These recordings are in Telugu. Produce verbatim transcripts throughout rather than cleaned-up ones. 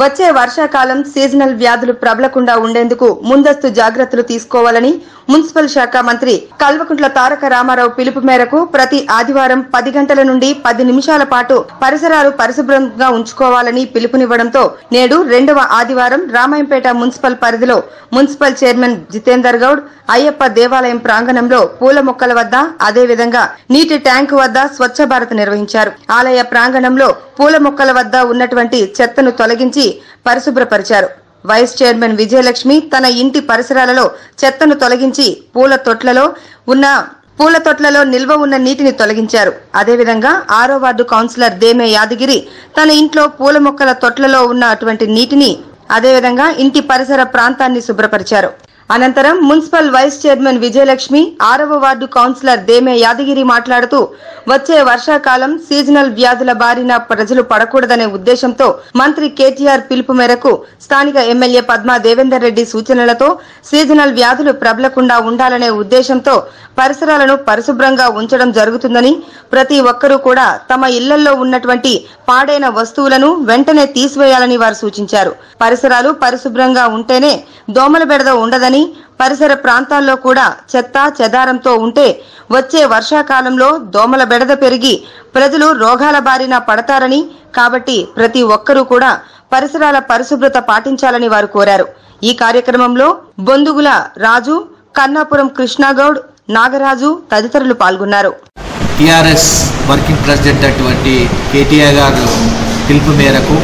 వచ్చే వర్షాకాలం సీజనల్ వ్యాధులు ప్రబలకుండా ఉండేందుకు ముందస్తు జాగ్రత్తలు తీసుకోవాలని మున్సిపల్ శాఖ మంత్రి కల్వకుంట్ల తారక రామారావు పిలుపు మేరకు ప్రతి ఆదివారం పది గంటల నుండి పది నిమిషాల పాటు పరిసరాలు పరిశుభ్రంగా ఉంచుకోవాలని పిలుపునివ్వడంతో నేడు రెండవ ఆదివారం రామాయంపేట మున్సిపల్ పరిధిలో మున్సిపల్ చైర్మన్ జితేందర్ గౌడ్ అయ్యప్ప దేవాలయం ప్రాంగణంలో పూల మొక్కల వద్ద అదేవిధంగా నీటి ట్యాంకు వద్ద స్వచ్ఛ భారత్ నిర్వహించారు. ఆలయ ప్రాంగణంలో పూల మొక్కల వద్ద ఉన్నటువంటి చెత్తను తొలగించి పరిశుభ్రపరిచారు. వైస్ చైర్మన్ విజయలక్ష్మి తన ఇంటి పరిసరాలలో చెత్తను తొలగించి పూల తొట్లలో ఉన్న పూల తొట్లలో నిల్వ ఉన్న నీటిని తొలగించారు. అదేవిధంగా ఆరో వార్డు కౌన్సిలర్ దేమే యాదగిరి తన ఇంట్లో పూల మొక్కల తొట్లలో ఉన్న అటువంటి నీటిని అదేవిధంగా ఇంటి పరిసర ప్రాంతాన్ని శుభ్రపరిచారు. అనంతరం మున్సిపల్ వైస్ చైర్మన్ విజయలక్ష్మి ఆరవ వార్డు కౌన్సిలర్ దేమే యాదగిరి మాట్లాడుతూ వచ్చే వర్షాకాలం సీజనల్ వ్యాధుల బారిన ప్రజలు పడకూడదనే ఉద్దేశంతో మంత్రి కేటీఆర్ పిలుపు మేరకు స్థానిక ఎమ్మెల్యే పద్మా దేవేందర్ రెడ్డి సూచనలతో సీజనల్ వ్యాధులు ప్రబలకుండా ఉండాలనే ఉద్దేశంతో పరిసరాలను పరిశుభ్రంగా ఉంచడం జరుగుతుందని ప్రతి ఒక్కరూ కూడా తమ ఇళ్లలో ఉన్నటువంటి పాడైన వస్తువులను వెంటనే తీసివేయాలని వారు సూచించారు. పరిసరాలు పరిశుభ్రంగా ఉంటేనే దోమల బెడద ఉండదని, పరిసర ప్రాంతాల్లో కూడా చెత్త చెదారంతో ఉంటే వచ్చే వర్షాకాలంలో దోమల బెడద పెరిగి ప్రజలు రోగాల బారిన పడతారని, కాబట్టి ప్రతి ఒక్కరూ కూడా పరిసరాల పరిశుభ్రత పాటించాలని వారు కోరారు. ఈ కార్యక్రమంలో బొందుగుల రాజు, కన్నాపురం కృష్ణగౌడ్, నాగరాజు తదితరులు పాల్గొన్నారు. టిఆర్ఎస్ వర్కింగ్ ప్రెసిడెంట్ అటువంటి కేటీఆర్ గారు పిలుపు మేరకు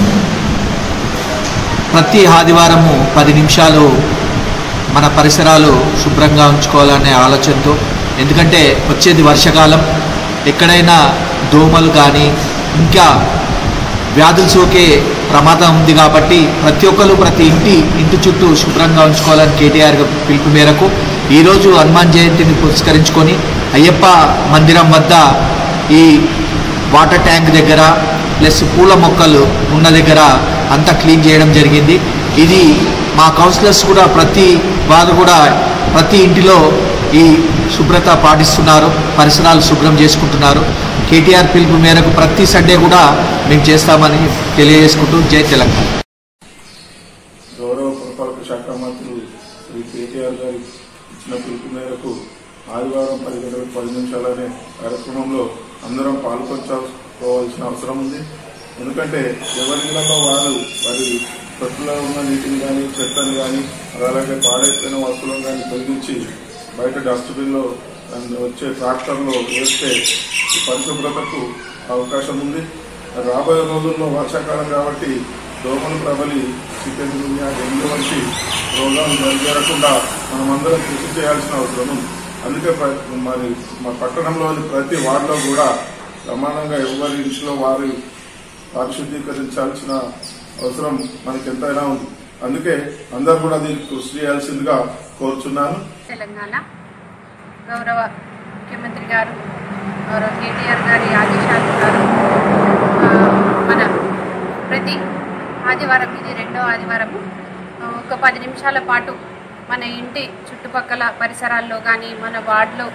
ప్రతి ఆదివారము పది నిమిషాలు మన పరిసరాలు శుభ్రంగా ఉంచుకోవాలనే ఆలోచనతో, ఎందుకంటే వచ్చేది వర్షాకాలం, ఎక్కడైనా దోమలు కానీ ఇంకా వ్యాధులు సోకే ప్రమాదం ఉంది కాబట్టి ప్రతి ఒక్కరు ప్రతి ఇంటి ఇంటి చుట్టూ శుభ్రంగా ఉంచుకోవాలని కేటీఆర్ పిలుపు మేరకు ఈరోజు హనుమాన్ జయంతిని పురస్కరించుకొని అయ్యప్ప మందిరం వద్ద ఈ వాటర్ ట్యాంక్ దగ్గర ప్లస్ పూల మొక్కలు ఉన్న దగ్గర అంతా క్లీన్ చేయడం జరిగింది. ఇది మా కౌన్సిలర్స్ కూడా ప్రతి వారు కూడా ప్రతి ఇంటిలో ఈ శుభ్రత పాటిస్తున్నారు, పరిసరాలు శుభ్రం చేసుకుంటున్నారు. కేటీఆర్ పిలుపు మేరకు ప్రతి సండే కూడా మేము చేస్తామని తెలియజేసుకుంటూ జై తెలంగాణ. గౌరవ పురపాలక శాఖ మంత్రులు శ్రీ కేటీఆర్ గారి ఇచ్చిన పిలుపు మేరకు ఆదివారం పది గంటలకు పది నిమిషాలనే కార్యక్రమంలో అందరం పాల్గొనవలసిన అవసరం ఉంది. ఎందుకంటే ఎవరిలో వారు వారి తొట్టులో ఉన్న నీటిని కానీ చెత్తని కానీ అలాగే పాడైపోయిన వస్తువులను కానీ తొలగించి బయట డస్ట్బిన్లో వచ్చే ట్రాక్టర్లో వేస్తే పరిశుభ్రతకు అవకాశం ఉంది. రాబోయే రోజుల్లో వర్షాకాలం కాబట్టి దోమలు ప్రబలి చికెన్ గున్యా డెంగ్యూ వంటి రోగాలు జరగకుండా మనమందరం కృషి చేయాల్సిన అవసరం ఉంది. అందుకే మరి మా పట్టణంలోని ప్రతి వార్డులో కూడా సమానంగా ఎవరి ఇంట్లో వారు పారిశుద్ధీకరించాల్సిన అవసరం మనకి ఎంతైనా ఉంది. అందుకే అందరూ కూడా దీనికి కృషి చేయాల్సిందిగా కోరుచున్నాను. తెలంగాణ గౌరవ ముఖ్యమంత్రి గారు గౌరవ కేటీఆర్ గారి ఆదేశాల ప్రకారం మన ప్రతి ఆదివారం, ఇది రెండో ఆదివారము, ఒక పది నిమిషాల పాటు మన ఇంటి చుట్టుపక్కల పరిసరాల్లో కానీ మన వార్డులో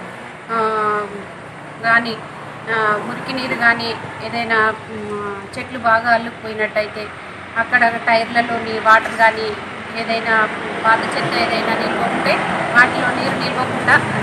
కానీ మురికి నీరు కానీ ఏదైనా చెట్లు బాగా అల్లుకుపోయినట్టయితే అక్కడ టైర్లలోని వాటర్ కానీ ఏదైనా పాత చెత్త ఏదైనా నిల్వ ఉంటే వాటిలో నీరు నిల్వకుండా